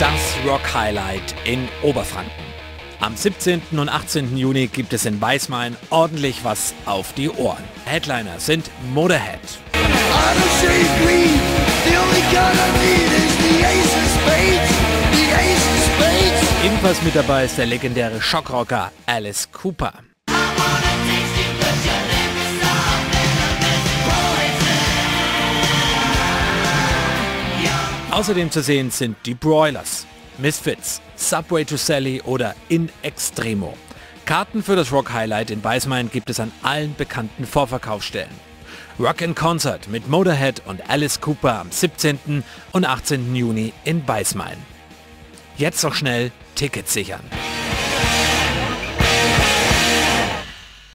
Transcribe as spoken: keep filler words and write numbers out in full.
Das Rock Highlight in Oberfranken. Am siebzehnten und achtzehnten Juni gibt es in Weismain ordentlich was auf die Ohren. Headliner sind Motorhead. Ebenfalls mit dabei ist der legendäre Schockrocker Alice Cooper. Außerdem zu sehen sind die Broilers, Misfits, Subway to Sally oder In Extremo. Karten für das Rock Highlight in Weismain gibt es an allen bekannten Vorverkaufsstellen. Rock in Concert mit Motorhead und Alice Cooper am siebzehnten und achtzehnten Juni in Weismain. Jetzt noch schnell Tickets sichern.